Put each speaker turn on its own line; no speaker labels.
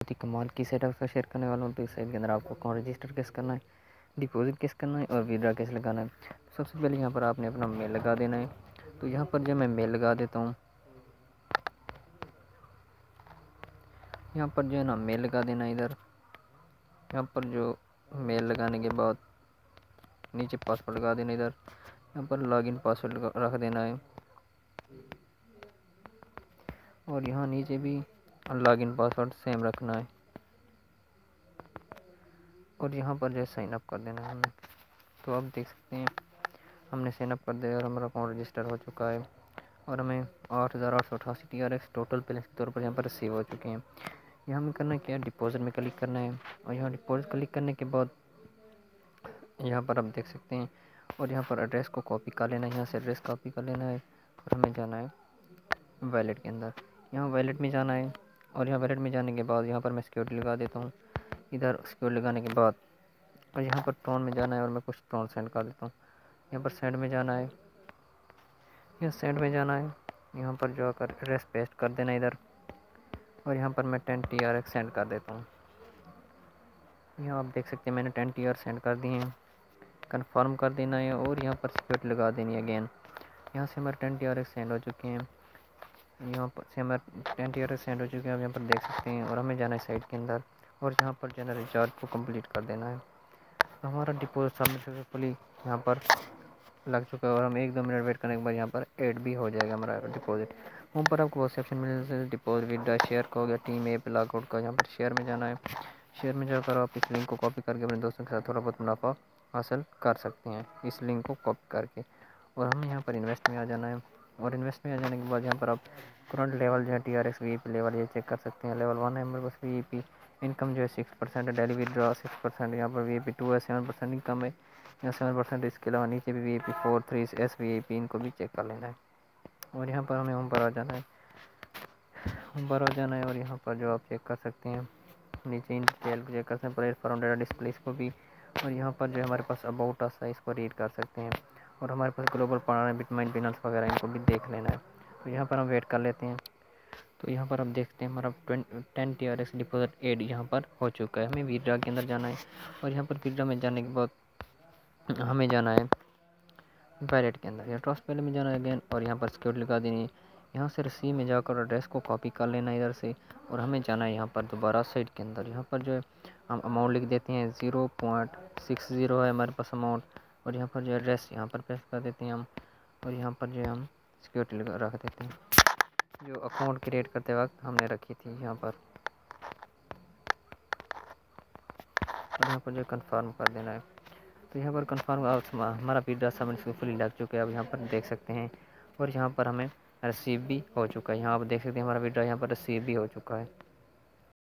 ही कमाल की सेटअप का शेयर करने वाला हूँ। तो इस साइट के अंदर आपको अकाउंट रजिस्टर कैसे करना है, डिपॉजिट कैसे करना है और विड्रा कैसे लगाना है। सबसे पहले यहाँ पर आपने अपना मेल लगा देना है। तो यहाँ पर जो मैं मेल लगा देता हूँ, यहाँ पर जो है ना मेल लगा देना है। इधर यहाँ पर जो मेल लगाने के बाद नीचे पासवर्ड लगा देना। इधर यहाँ पर लॉगिन पासवर्ड रख देना है और यहाँ नीचे भी लॉगिन पासवर्ड सेम रखना है और यहाँ पर जो है साइन अप कर देना है हमने। तो आप देख सकते हैं हमने साइन अप कर दिया और हमारा अकाउंट रजिस्टर हो चुका है और हमें 8,888 TRX टोटल बैलेंस के तौर पर यहाँ पर रिसीव हो चुके हैं। यहाँ हमें करना क्या है, डिपॉजिट में क्लिक करना है और यहाँ डिपॉजिट क्लिक करने के बाद यहाँ पर आप देख सकते हैं और यहाँ पर एड्रेस को कॉपी कर लेना है। यहाँ से एड्रेस कॉपी कर लेना है और हमें जाना है वैलेट के अंदर। यहाँ वैलेट में जाना है और यहाँ वैलेट में जाने के बाद यहाँ पर मैं सिक्योरिटी लगा देता हूँ। इधर सिक्योरिटी लगाने के बाद और यहाँ पर टोन में जाना है और मैं कुछ टोन सेंड कर देता हूँ। यहाँ पर सेंड में जाना है, यहाँ सेंड में जाना है, यहाँ पर जाकर एड्रेस पेस्ट कर देना इधर और यहाँ पर मैं 10 TRX सेंड कर देता हूँ। यहाँ आप देख सकते हैं मैंने 10 TR सेंड कर दिए हैं। कंफर्म कर देना है और यहाँ पर सिक्योरिटी लगा देनी है अगेन। यहाँ से हमारे 10 TRX सेंड हो चुके हैं। यहाँ पर से हमारे 10 TRX सेंड हो चुके हैं, आप यहाँ पर देख सकते हैं। और हमें जाना है साइट के अंदर और यहाँ पर जो है रिचार्ज को कंप्लीट कर देना है। तो हमारा डिपॉजिट सक्सेसफुली यहाँ पर लग चुका है और हम 1-2 मिनट वेट करने के बाद यहाँ पर ऐड भी हो जाएगा हमारा डिपॉजिट। वहाँ पर आपको बहुत से ऑप्शन मिल जैसे डिपॉजिट, विड्रॉ, शेयर का हो गया, टीम ऐप, लॉगआउट का। यहाँ पर शेयर में जाना है। शेयर में जाकर आप इस लिंक को कॉपी करके अपने दोस्तों के साथ थोड़ा बहुत मुनाफा हासिल कर सकते हैं इस लिंक को कॉपी करके। और हमें यहाँ पर इन्वेस्ट में आ जाना है और इन्वेस्ट में आ जाने के बाद यहाँ पर आप करंट लेवल जो है TRX VIP लेवल ये चेक कर सकते हैं। लेवल 1 है हमारे पास VIP इनकम जो है 6% है, डेली विड्रॉ 6%, यहाँ पर VIP 2 है 7% इनकम है, यहाँ 7%। इसके अलावा नीचे भी VIP 4, 3 SVIP इनको भी चेक कर लेना है। और यहाँ पर हमें होम पर आ जाना है, होम पर आ जाना है और यहाँ पर जो आप चेक कर सकते हैं नीचे इन डिटेल को चेक कर सकते हैं, प्लेटफॉर्म डाटा डिस्प्ले इसको भी। और यहाँ पर जो हमारे पास अबाउट अस है इसको रीड कर सकते हैं और हमारे पास ग्लोबल पढ़ाना है, बिटमाइन बिनल्स वगैरह इनको भी देख लेना है। तो यहाँ पर हम वेट कर लेते हैं। तो यहाँ पर आप देखते हैं हमारा 10 TRX डिपॉजिट एड यहाँ पर हो चुका है। हमें विड्रा के अंदर जाना है और यहाँ पर विड्रा में जाने के बाद हमें जाना है वैलेट के अंदर या ट्रस्ट वैलेट में जाना है अगेन और यहाँ पर सिक्योरिटी लगा देनी है। यहाँ से रिसीव में जाकर एड्रेस को कॉपी कर लेना है इधर से और हमें जाना है यहाँ पर दोबारा साइट के अंदर। यहाँ पर जो है हम अमाउंट लिख देते हैं 0.60 है हमारे पास अमाउंट और यहाँ पर जो एड्रेस यहाँ पर पेस्ट कर देते हैं हम और यहाँ पर जो है हम सिक्योरिटी लगा रख देते हैं जो अकाउंट क्रिएट करते वक्त हमने रखी थी यहाँ पर। और यहाँ पर जो कंफर्म कर देना है। तो यहाँ पर कंफर्म हमारा विड्रा सक्सेसफुली लग चुका है, अब यहाँ पर देख सकते हैं। और यहाँ पर हमें रिसीव भी हो चुका है। यहाँ आप देख सकते हैं हमारा विड्रा यहाँ पर रिसीव भी हो चुका है।